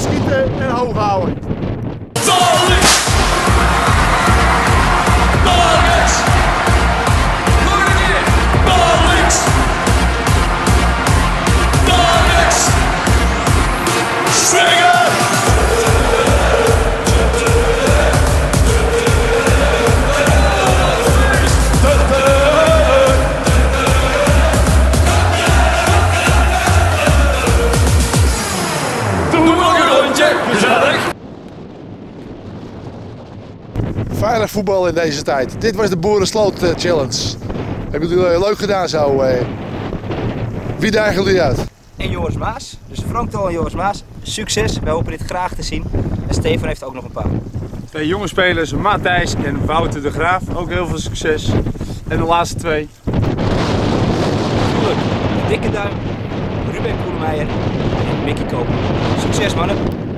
schieten en hoog houden. Veilig voetbal in deze tijd. Dit was de Boerensloot Challenge. Hebben jullie leuk gedaan zo? Wie dagen jullie uit? En Joris Maas, dus Frank Tol en Joris Maas. Succes, wij hopen dit graag te zien. En Stefan heeft ook nog een paar. Twee jonge spelers, Matthijs en Wouter de Graaf. Ook heel veel succes. En de laatste twee. Natuurlijk, Dikke Duim, Ruben Koelemeijer en Mickey Koop. Succes mannen!